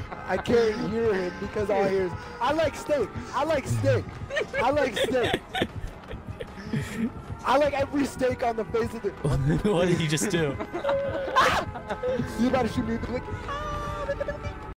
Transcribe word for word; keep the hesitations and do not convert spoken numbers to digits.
I can't hear him because all I hear is, I like steak. I like steak. I like steak. I like every steak on the face of the... What did you just do? You about to shoot me? Like,